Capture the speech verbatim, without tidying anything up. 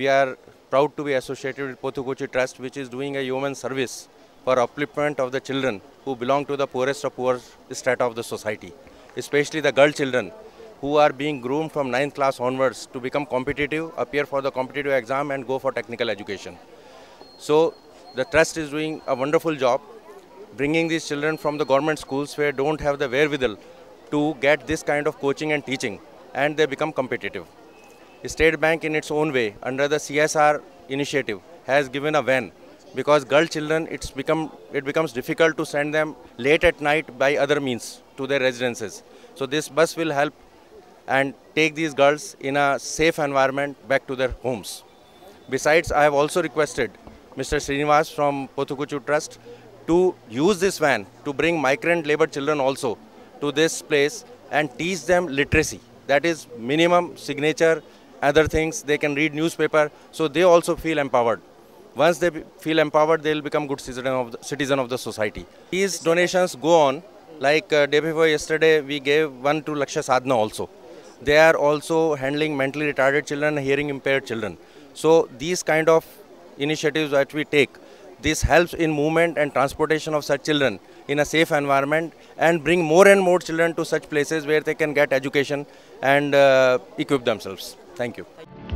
we are proud to be associated with Pothukochi Trust, which is doing a human service for upliftment of the children who belong to the poorest of poor strata of the society, especially the girl children who are being groomed from ninth class onwards to become competitive, appear for the competitive exam and go for technical education. So the trust is doing a wonderful job bringing these children from the government schools where don't have the wherewithal to get this kind of coaching and teaching, and they become competitive. State Bank in its own way under the C S R initiative has given a van, because girl children it's become it becomes difficult to send them late at night by other means to their residences. So this bus will help and take these girls in a safe environment back to their homes. Besides, I have also requested Mister Srinivas from Pothukochi Trust to use this van to bring migrant labor children also to this place and teach them literacy. That is minimum signature, other things, they can read newspaper, so they also feel empowered. Once they feel empowered, they will become good citizen of the, citizen of the society. These donations go on, like uh, day before yesterday we gave one to Lakshya Sadhana also. They are also handling mentally retarded children, hearing impaired children. So these kind of initiatives that we take, this helps in movement and transportation of such children in a safe environment and bring more and more children to such places where they can get education and uh, equip themselves. Thank you.